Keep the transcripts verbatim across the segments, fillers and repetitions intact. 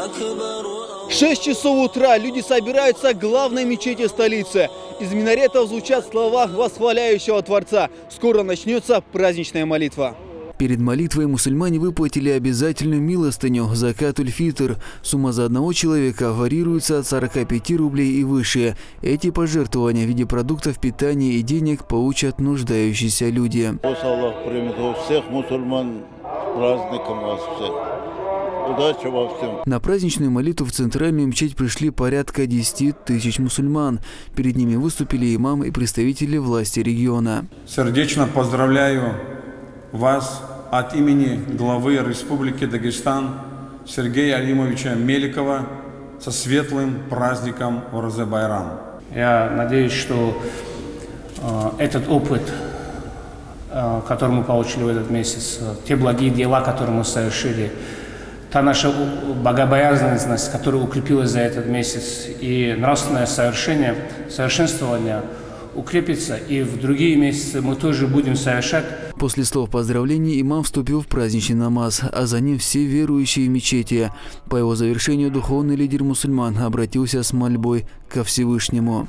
шесть часов утра люди собираются в главной мечети столицы. Из минаретов звучат слова восхваляющего Творца. Скоро начнется праздничная молитва. Перед молитвой мусульмане выплатили обязательную милостыню закат-уль-фитр. Сумма за одного человека варьируется от сорока пяти рублей и выше. Эти пожертвования в виде продуктов питания и денег получат нуждающиеся люди. Пусть Аллах примет всех мусульман с праздником вас всех. Удачи во всем. На праздничную молитву в центральную мечеть пришли порядка десяти тысяч мусульман. Перед ними выступили имам и представители власти региона. Сердечно поздравляю вас от имени главы Республики Дагестан Сергея Алимовича Меликова со светлым праздником Оразе-Байрам. Я надеюсь, что э, этот опыт, э, который мы получили в этот месяц, э, те благие дела, которые мы совершили, та наша богобоязненность, которая укрепилась за этот месяц, и нравственное совершение, совершенствование укрепится, и в другие месяцы мы тоже будем совершать. После слов поздравлений имам вступил в праздничный намаз, а за ним все верующие в мечети. По его завершению духовный лидер мусульман обратился с мольбой ко Всевышнему.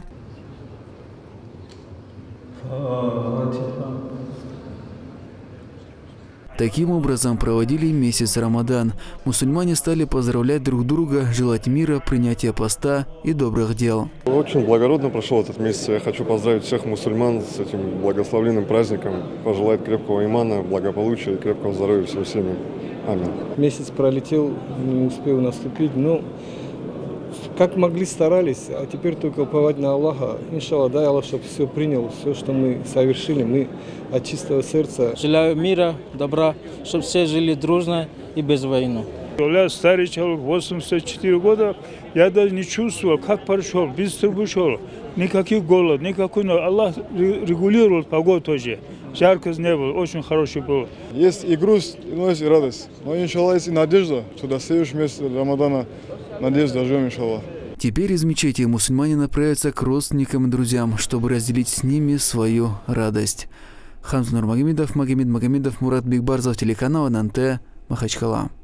Таким образом проводили месяц Рамадан. Мусульмане стали поздравлять друг друга, желать мира, принятия поста и добрых дел. Очень благородно прошел этот месяц. Я хочу поздравить всех мусульман с этим благословенным праздником. Пожелать крепкого имана, благополучия и крепкого здоровья всем семьям. Аминь. Месяц пролетел, не успел наступить, но как могли старались, а теперь только уповать на Аллаха. Иншаллах, дай Аллах, чтобы все принял, все, что мы совершили, мы от чистого сердца. Желаю мира, добра, чтобы все жили дружно и без войны. Я старый человек, восемьдесят четыре года, я даже не чувствовал, как прошел, быстро вышел, никаких голод, никакой, но Аллах регулировал погоду тоже. Жаркость не было, очень хороший был. Есть и грусть, но есть и радость. Но иншаллах есть и надежда, что до следующего месяца Рамадана, надеюсь, дождем, иншаллах. Теперь из мечети мусульмане направятся к родственникам и друзьям, чтобы разделить с ними свою радость. Хамза Нурмагомедов, Магомед Магомедов, Мурат Бигбарзов, телеканал эн эн тэ, Махачкала.